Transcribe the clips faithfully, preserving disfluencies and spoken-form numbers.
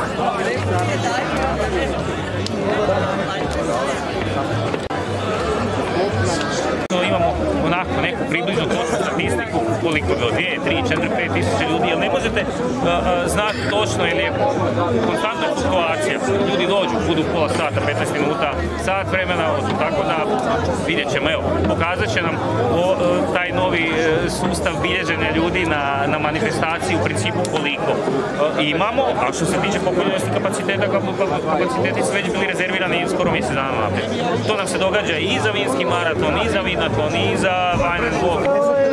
Imamo onako neku približnu točnu statistiku koliko je bilo, dvije, tri, četiri, pet tisuća ljudi, jer ne možete uh, uh, znati točno jer je konstantna fluktuacija. Ljudi dođu, budu pola sata, petnaest minuta, sat vremena, tako da vidjet ćemo, evo, pokazat će nam o, uh, taj novi uh, sustav bilježenja ljudi na, na manifestaciji u principu koliko uh, imamo, a što se tiče popunjenosti kapaciteta, kapaciteti su već bili rezervirani skoro mjesec dana naprijed. To nam se događa i za vinski maraton, i za vinaton, i za wine and walk.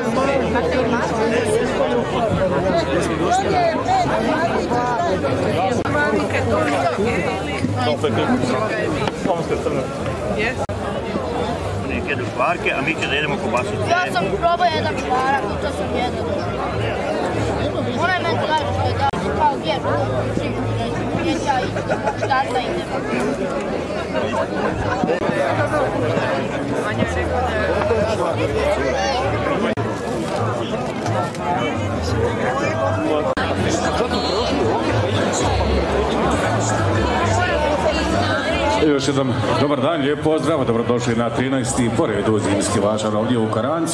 Neki jedu čvarke, a mi će da jedemo kobasice. Ja sam probao jedan čvarak i to sam jedno došao. Ona je meni gledala što je dao, kao gdje, gdje ja idem, šta da idem. Vanja je rekao da je... Još jedan dobar dan, lijep pozdrav, dobrodošli na trinaesti po redu Zimski vašar ovdje u Karancu.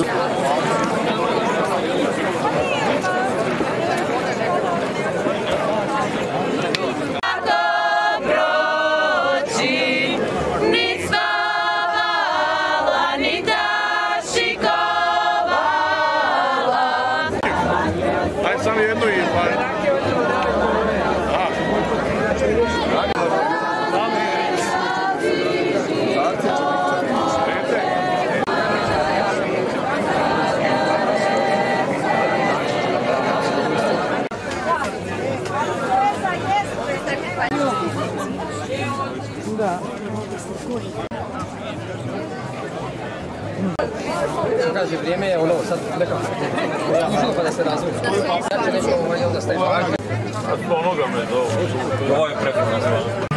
Samo jednu i pa... Da. Kaže, vrijeme je ono, sad nekako služilo pa da se razvoju. Ja ću nešto ovo manje onda staviti. A to onoga me zove. Ovo je prepravo nazvano.